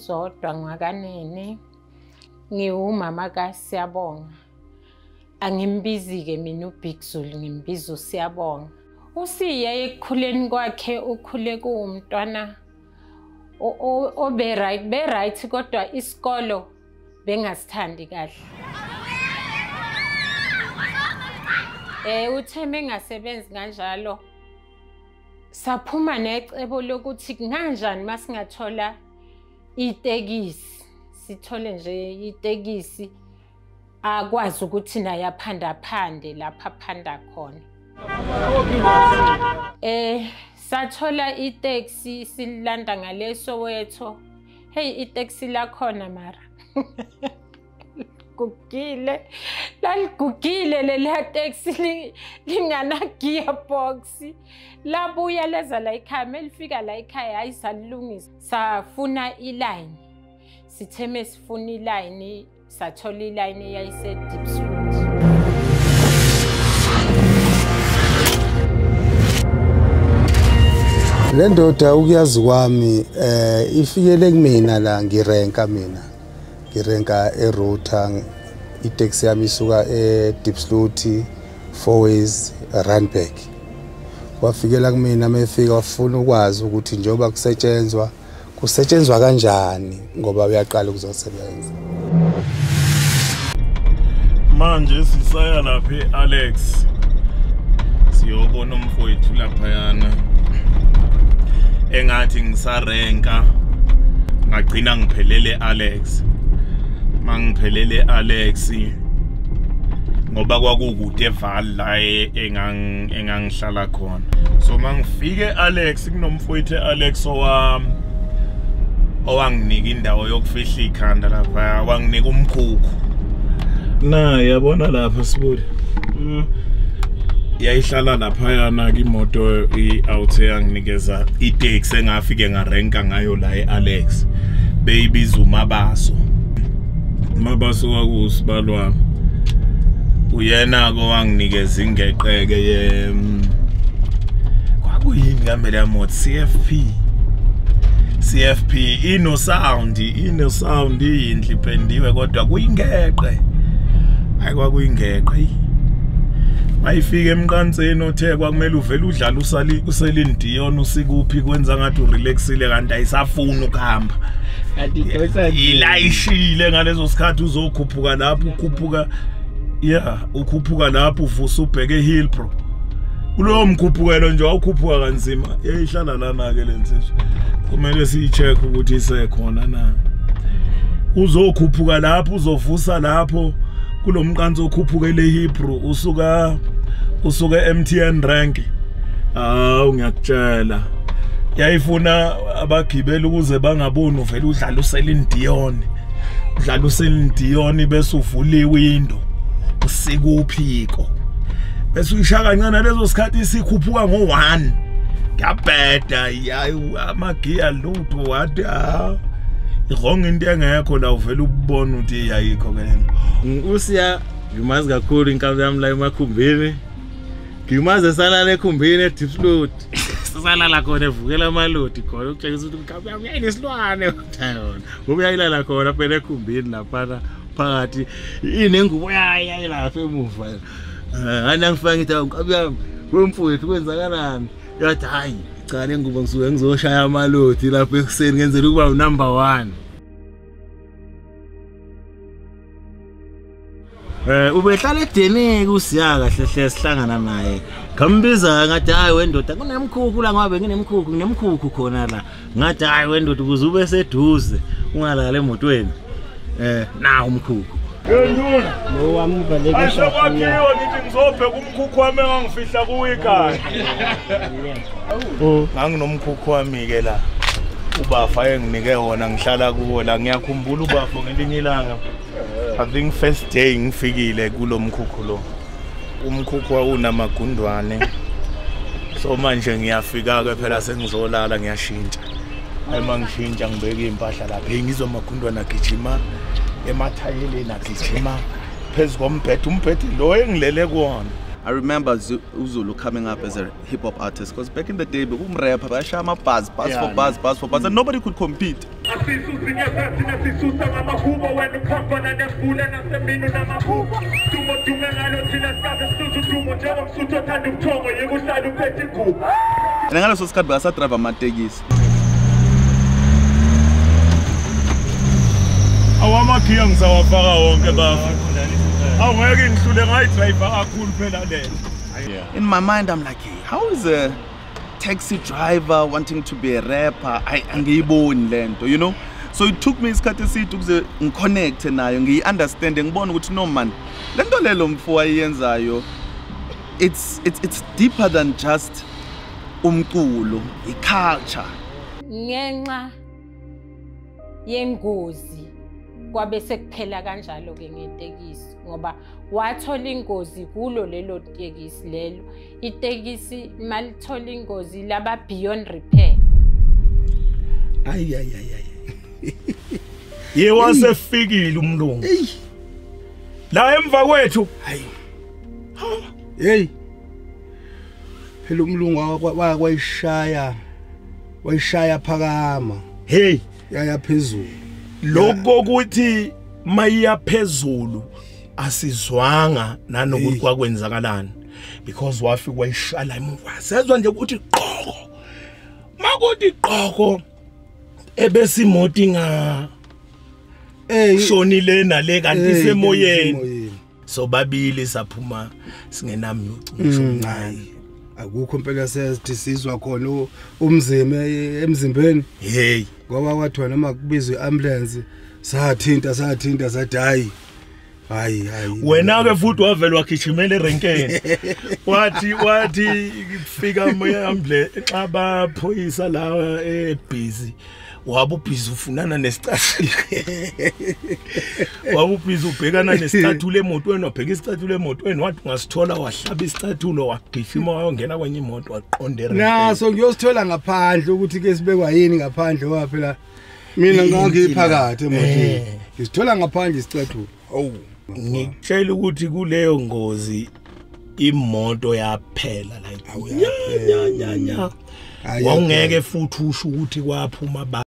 ngizodwa ngwakanene. Ngiwumama kaSiyabonga. Angimbizi-ke mina uBig Zulu, ngimbiza uSiyabonga. Usiye ekukhuleni kwakhe ukhule kuwumntwana be-right kodwa isikolo bengasithandi kahle. Uthe mengasebenzi kanjalo saphuma necebo lokuthi kanjani masingathola itekisi, sithole nje itekisi akwazi ukuthi naye aphandaphande lapha aphanda khona. Sathola itaxi silanda ngaleso wetho. Hey, itaxi lakhona mara. Gugile. Laligugile le taxi lingana gearbox. Labuya leza la ekhaya, melifika la ekhaya ayisalungisa. Safuna iline. Sitheme sifuna iline, sathola iline eyayise Deep Zulu. Le ndoda ukuyazi kwami ifikele kumina la ngirenka erouter itaxi yami isuka eDeep Zulu 4 ways Randburg. Wafikela kumina mefika wafuna ukwazi ukuthi njoba kusetshenzwa kanjani ngoba uyaqala ukuzosebenza. Manje sisaya lapha Alex. Siyobona umfowethu lapha yana. Engathi ngisarenka ngagcina ngiphelele Alex. Mangiphelele Alex ngoba kwakukude eval la engangihlala khona. So mangifike Alex kunomfowethu Alex owanginika indawo yokufihla ikhanda lapha, wanginika umkhukhu. Na yabona lapha sibude. Yayihlala lapha yana imoto i-out yanginikeza itaxi engafike ngarenka ngayo la eAlex. Beyibiza uMabaso. Mabaso kwakusibalwa. Uyena ko wanginikeza ingeqeke kwakuyini kambe le moto CFP ino sound iyindli pendiwe kodwa kuyingeqe. Hayi kwakuyingeqe. Bayifika emqanseni othe kwakumele uvela udlala uselindiyona usikuphi kwenza ngathi urelaxile kanti ayisafuna ukuhamba. Ilayishile ngalezo sikhathi uzokhuphuka lapho ukhuphuka lapho uvusa ubheke Hillbro. Kulowo mkhuphukelo nje awukhuphuka kanzima. Yayihlala lana ke lensizwe. Kumele siyicheck ukuthi isekhona na. Uzokhuphuka lapho uzovusa lapho kulomqanso okhuphukele Hillbro usuka MTN rank. Ngiyakutshela. Yayifuna abagibeli ukuze bangaboni uvela udlala uselindiyoni. Udlala uselindiyoni bese uvula iwindow. Usikuphiko. Bese uyishaka kancane lezo sikhathi isikhuphuka ngo1. Ngiyabheda yayi amagiya lutho wathi wrong into engekho la uvela ubona ukuthi yayikho ke. Usiya ngimazi kakhulu inkabi yami la emakhumbini. Ngimazi salala ekhumbini eDeep Zulu. Salala khona evukela amalodi khona ukutshengisa ukuthi inkabi yami yayinesilwane yona. Ngoba yayilala khona phela ekhumbini lapha phakathi inengubo yayi lapha emuva. Ngana ngifanga ngithi inkabi yami wemfowethu kwenzakalani? Yathi hayi cha lengubo ngisuke ngizoshaya amalodi lapha ekuseni ngenzela ukuba unumber 1. Ubehlala edeneke usiya kahle hle sihlangana naye. Ngambiza ngathi hayi wendoda kunemkhukhu la ngabe nginemkhukhu khona la. Ngathi hayi wendoda ukuze ube seduze ungalala emotweni. Na umkhukhu. Yenduna. Lo wami uvalekisha. Ayisakwakhiwa ngithi ngizobheka umkhukhu wami engangifihla kuwikhaya. Nganginomkhukhu wami ke la. Ubafa enginike wona ngihlala kuwo la ngiyakhumbula ubafo ngelinye ilanga. I think first day ngifikile kulomkhukhu lo. Umkhukhu unamagundwane. So manje ngiyafika ke phela sengizolala ngiyashintsha. Ayima ngishintsha ngibeka impahla lapha ngizomagundwane agijima emathayeleni agijima phezu kombhede umbhede lo engilele kuwona. I remember Zulu coming up as a hip hop artist because back in the day, rapper, buzz for buzz, and nobody could compete. And I also started by Somatekisi. Awamakhiya ngisawafaka wonke bafu. Awungeke ngihlule ngayidrayiva kakhulu phela lena. In my mind, I'm like, hey, how is a taxi driver wanting to be a rapper? Angiyiboni lento, you know? So it took me isikhathi eside ukuze ngiconnect nayo, ngiyiunderstand, ngibone ukuthi no man, lento lelo mfo ayenzayo, it's deeper than just umculo, iculture. Ngenxa yengozi kwabe sekuphela kanjalo ke ngetekisi ngoba wathola ingozi kulo lelo tekisi lelo itekisi malithola ingozi laba beyond repair. Ay ye wasefikile umlungu la emva kwethu hayi hey phela umlungu wayishaya phakama hey yaya phezulu lokho ukuthi mayiya phezulu asizwanga nanokuthi kwakwenzakalani because wafika wayishala emuva sezwe nje ukuthi qoko makuthi qoko ebese imoto inga shonile nale kanti semoyeni so babili saphuma singenamnyucu ngisho mncane akukho impela sesizwa khona umzimba emzimbeni hey ngoba kwathiwa noma kubizwe ambulance sathinta sathi hayi wena ke futhi wavela wakhishimela erenkeni wathi kufika ambulance xa baphoyisa la ebhizi wabubhizi ufunana nesicathulo wabubhizi ubhekana nesicathulo emotweni wabheka isicathulo emotweni wathi ungasithola wahlaba isicathulo wagijima wayongena kwenye imoto waqonda erenkeni naso ngiyosithola ngaphandle ukuthi ke sibekwa yini ngaphandle ngoba phela mina ngangiphakathi emotweni ngisithola ngaphandle isicathulo ngikutshela ukuthi kuleyo ngozi imoto yaphela la nya wawungeke futhi usho ukuthi kwaphuma